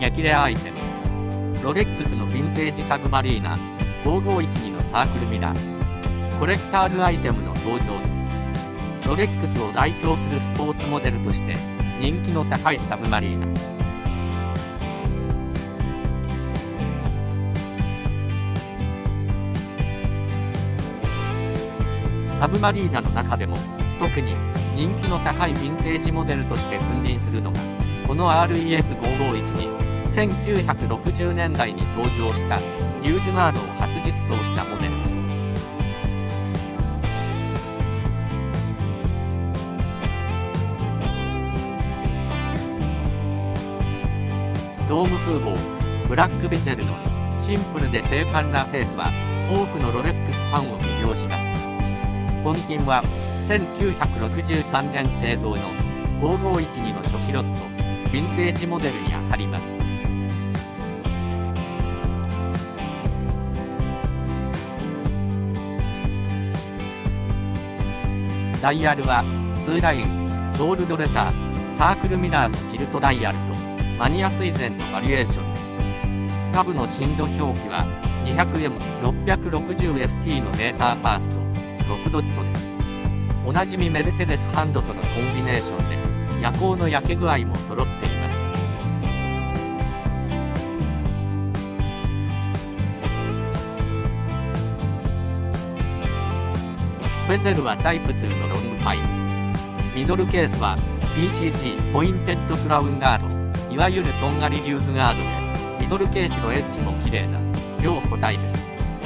激レアアイテム。ロレックスのヴィンテージサブマリーナ5512のサークルミラー。コレクターズアイテムの登場です。ロレックスを代表するスポーツモデルとして人気の高いサブマリーナ。サブマリーナの中でも特に人気の高いヴィンテージモデルとして君臨するのがこの REF5512。1960年代に登場したリュージュガードを初実装したモデルです。ドーム風貌、ブラックベゼルのシンプルで精悍なフェイスは多くのロレックスファンを魅了しました。本品は1963年製造の5512の初期ロット、ヴィンテージモデルにあたります。ダイヤルは2ライン、ゴールドレター、サークルミラーのティルトダイヤルとマニア垂前のバリエーションです。下部の振動表記は 200M660FT のメーターパースと6ドットです。おなじみメルセデスハンドとのコンビネーションで夜光の焼け具合も揃っています。ベゼルはタイプ2のロングパイプ。ミドルケースは PCG ポインテッドクラウンガード、いわゆるとんがりリューズガードで、ミドルケースのエッジも綺麗な両個体です。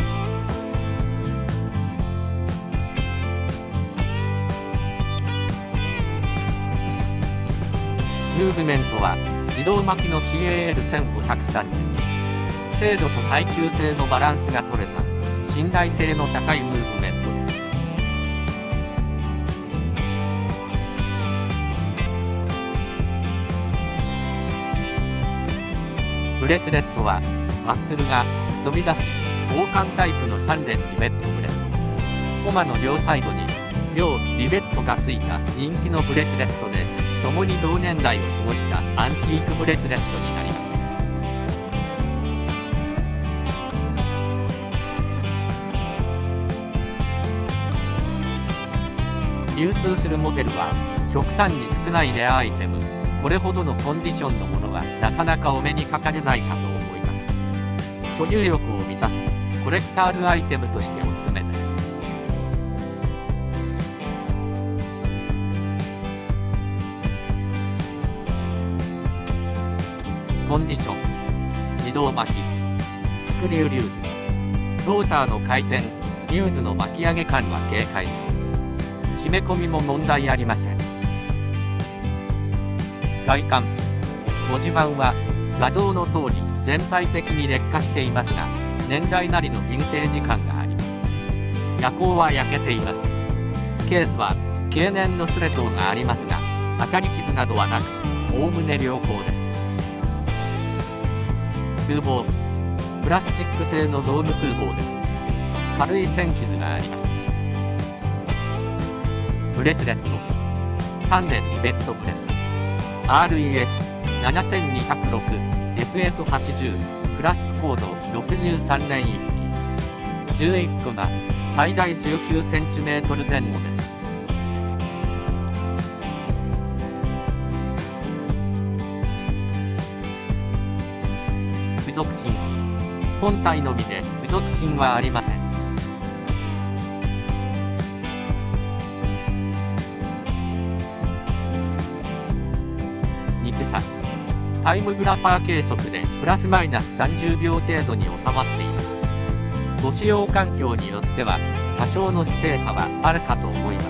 ムーブメントは自動巻きの CAL1530。精度と耐久性のバランスが取れた信頼性の高いムーブメントです。ブレスレットはバックルが飛び出す王冠タイプの3連リベットブレス。コマの両サイドに両リベットがついた人気のブレスレットで、共に同年代を過ごしたアンティークブレスレットになります。流通するモデルは極端に少ないレアアイテム。これほどのコンディションのものはなかなかお目にかかれないかと思います。所有欲を満たすコレクターズアイテムとしておすすめです。コンディション、自動巻き、スクリューリューズ、ローターの回転、リューズの巻き上げ感は軽快です。締め込みも問題ありません。外観、文字盤は画像の通り全体的に劣化していますが、年代なりのヴィンテージ感があります。夜光は焼けています。ケースは経年のスレ等がありますが、当たり傷などはなく、おおむね良好です。風貌、プラスチック製のドーム風貌です。軽い線傷があります。ブレスレット、3連リベットブレス。REF7206、FF80、クラスプコード63連1機。11コマ、最大 19cm 前後です。付属品、本体のみで付属品はありません。日差、タイムグラファー計測でプラスマイナス30秒程度に収まっています。ご使用環境によっては多少の姿勢差はあるかと思います。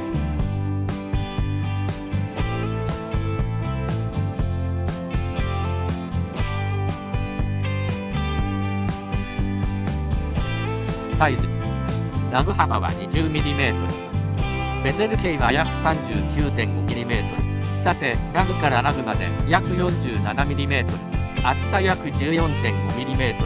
サイズ、ラグ幅は 20mm、ベゼル径は約 39.5mm、縦ラグからラグまで約 47mm、厚さ約 14.5mm です。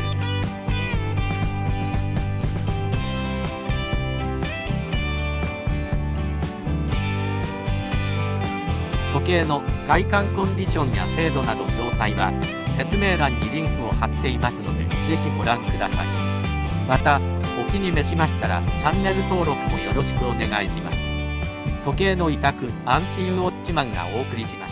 時計の外観コンディションや精度など詳細は説明欄にリンクを貼っていますので、ぜひご覧ください。また、お気に召しましたら、チャンネル登録もよろしくお願いします。時計の委託、アンティウォッチマンがお送りしました。